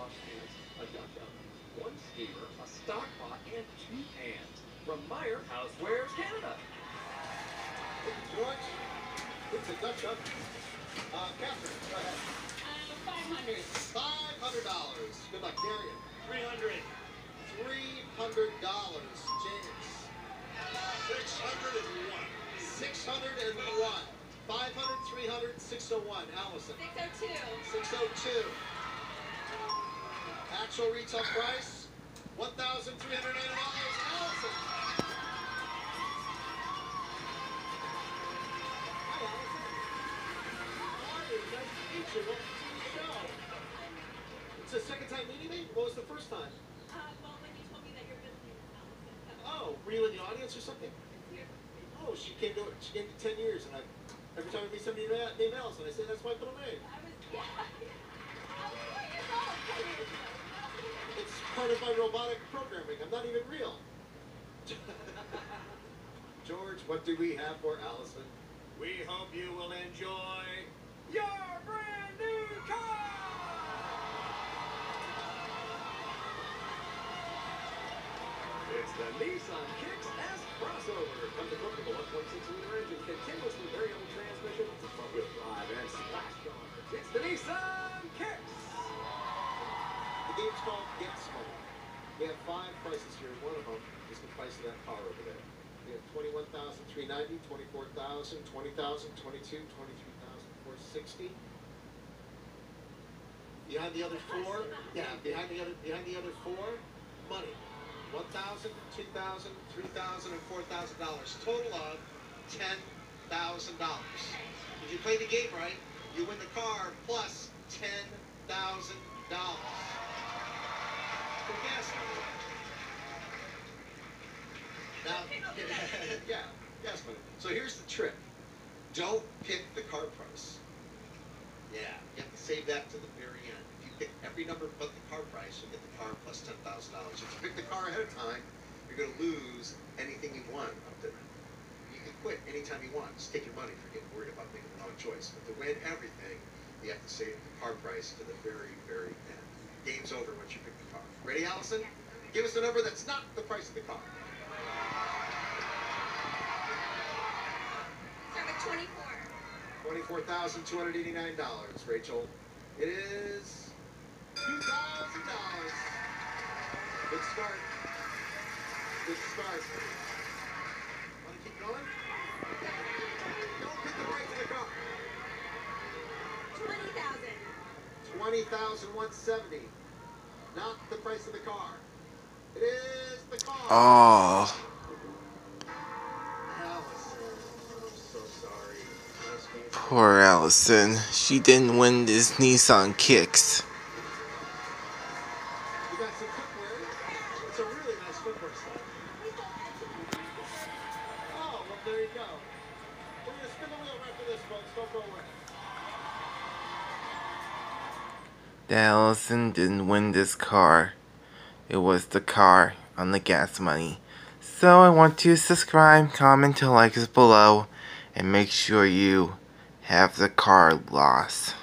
wash pans, a Dutch oven, one steamer, a stock pot, and two pans. From Meyer Housewares Canada. Thank you, George. It's a Dutch oven. Catherine, go ahead. 500. $500. Good luck, Darian. 300. $300. James. 601. 601. 500, 300, 601. Allison. 602. 602. Actual retail price, $1,380. Allison. Hi, Allison. How are you? Nice to meet you. Welcome to the show. It's the second time meeting me? What was the first time? Well, when you told me that your business name is Allison. Oh, were you in the audience or something? Oh, she came to 10 years, and every time I meet somebody named Allison, I say that's my middle name. I was 4 years old. 10 years ago. It's part of my robotic programming. I'm not even real. George, what do we have for Allison? We hope you will enjoy your brand new car. It's the Nissan Kicks S crossover. Comes equipped with a 1.6-liter engine, continuously variable transmission, front-wheel drive, and splash guards. It's the Nissan Kicks. The game's called Get Money. We have 5 prices here. One of them is the price of that car over there. We have $21,390, $24,000, $20,000, $22,000, $23,460. Behind the other 4, behind the other 4, money. $1,000, $2,000, $3,000, and $4,000. Total of $10,000. If you play the game right, you win the car plus $10,000. For gas money. Now, yeah, gas money. So here's the trick. Don't pick the car price. Yeah, you have to save that to the very end. If you pick every number but the car price, you'll get the car plus $10,000. If you pick the car ahead of time, you're going to lose anything you won up to then. You can quit anytime you want. Just take your money for getting worried about making the wrong choice. But to win everything, you have to save the car price to the very, very end. Game's over once you pick the car. Ready, Allison? Give us a number that's not the price of the car. Start with 24. $24,289. Rachel, it is $2,000. Good start. Good start. Want to keep going? Don't pick the price of the car. 20,000. $20,170. Not the price of the car. It is the car. Oh. Allison, I'm so sorry. Poor Allison. She didn't win this Nissan Kicks. You got some cookware? It's a really nice cookware set. Oh, well, there you go. We're going to spin the wheel right for this, folks. Don't go away. Allison didn't win this car. It was the car on the gas money. So I want you to subscribe, comment, and like us below, and make sure you have the car lost.